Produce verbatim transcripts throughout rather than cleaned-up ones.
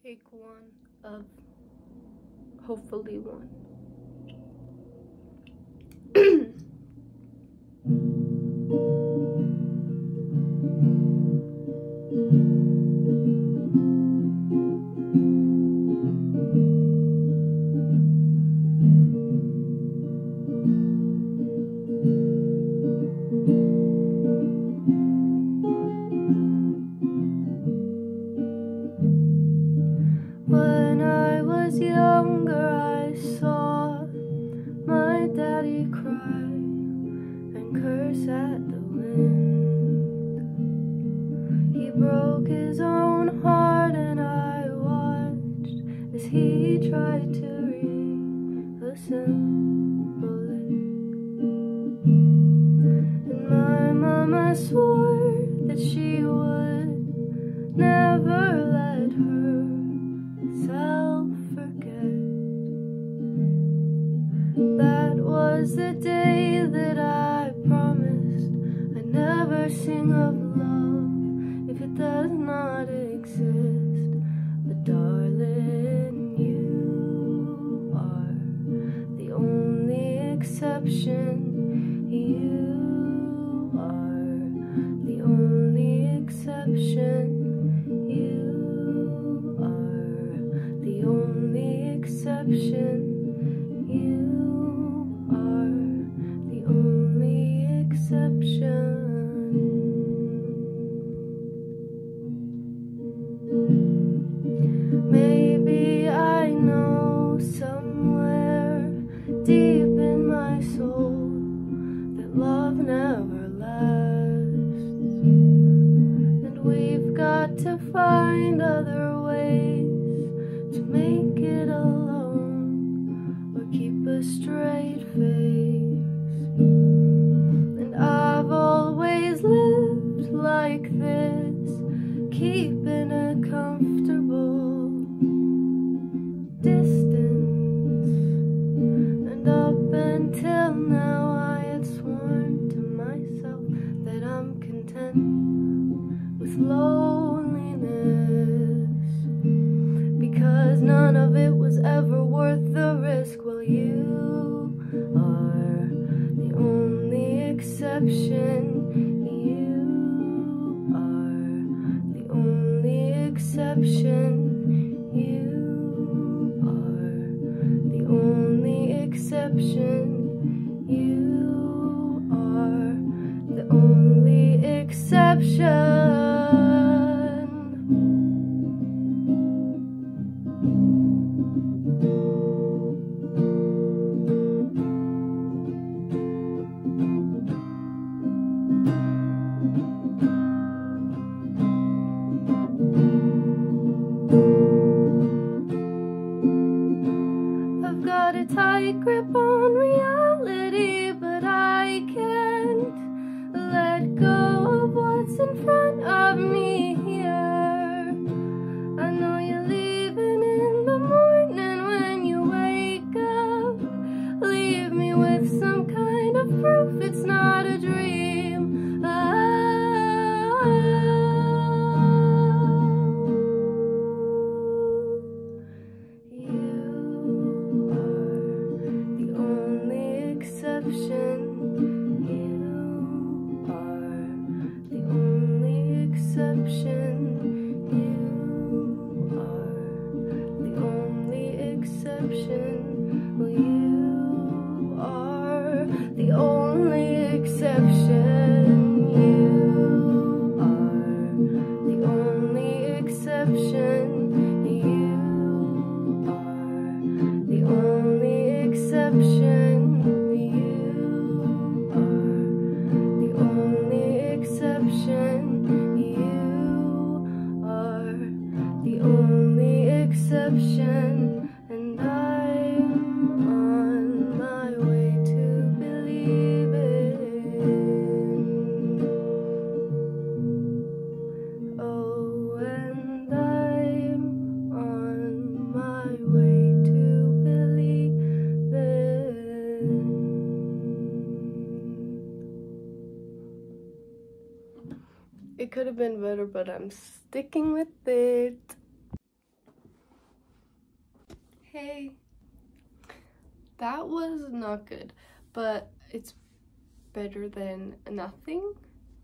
Take one of hopefully one. When I was younger, I saw my daddy cry and curse at the wind. He broke his own heart and I watched as he tried to reassemble it. And my mama swore that she would never let herself forget. That was the day that I promised I'd never sing of love if it does not exist. But darling, you are the only exception. You are the only exception. You are the only exception. You are the only exception. Maybe I know somewhere deep in my soul that love never lasts, and we've got to find other ways to make it alone or keep a straight face. And I've always lived like this, keeping a comfortable distance. And up until now I had sworn to myself that I'm content with loneliness, because none of it was ever worth the risk. Well, you are the only exception. You are the only exception. You are the only exception. You are the only exception. I've got a tight grip on reality, but I can't let go of what's in front of me here. I know you're leaving in the morning when you wake up. Leave me with some kind of proof it's not a dream. Oh, exception. You are the only exception. You are the only exception. Well, you are the only exception. You are the only exception. You are the only exception. Exception, and I'm on my way to believing. Oh, and I'm on my way to believing. It could have been better, but I'm sticking with it. okay. That was not good, but it's better than nothing.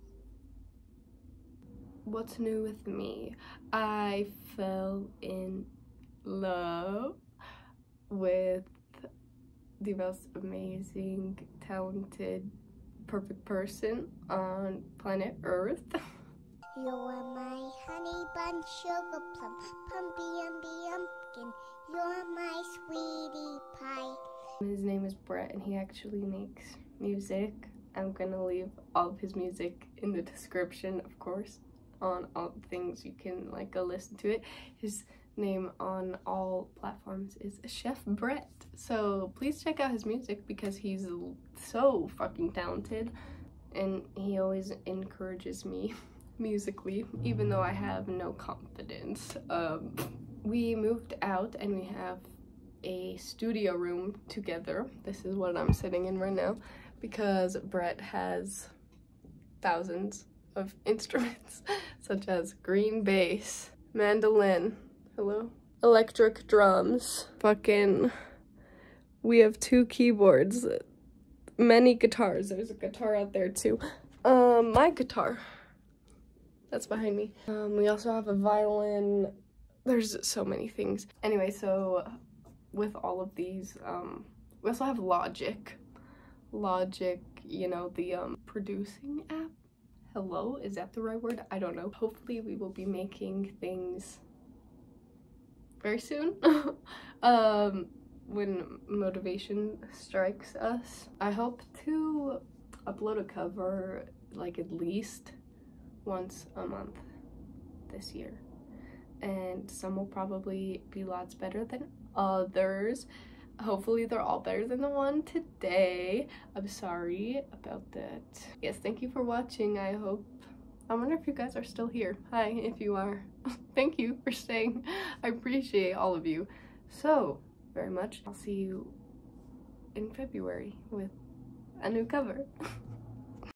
What's new with me? I fell in love with the most amazing, talented, perfect person on planet Earth. You are my honey bun, sugar plum, pumpy umby umpkin. You're my sweetie pie. His name is Brett, and he actually makes music. I'm gonna leave all of his music in the description, of course, on all things you can like go listen to it. His name on all platforms is Chef Brett, so please check out his music because he's so fucking talented, and he always encourages me musically, even though I have no confidence. Um, we moved out and we have a studio room together. This is what I'm sitting in right now because Brett has thousands of instruments such as green bass, mandolin, hello, electric drums, fucking, we have two keyboards, many guitars. There's a guitar out there too. Um, my guitar. That's behind me. Um, we also have a violin. There's so many things. Anyway, so with all of these, um, we also have Logic. Logic, you know, the um, producing app. Hello, is that the right word? I don't know. Hopefully we will be making things very soon. um, when motivation strikes us. I hope to upload a cover like at least once a month this year, and some will probably be lots better than others. Hopefully they're all better than the one today. I'm sorry about that. Yes, thank you for watching. I hope, I wonder if you guys are still here. Hi, if you are. Thank you for staying. I appreciate all of you so very much. I'll see you in February with a new cover.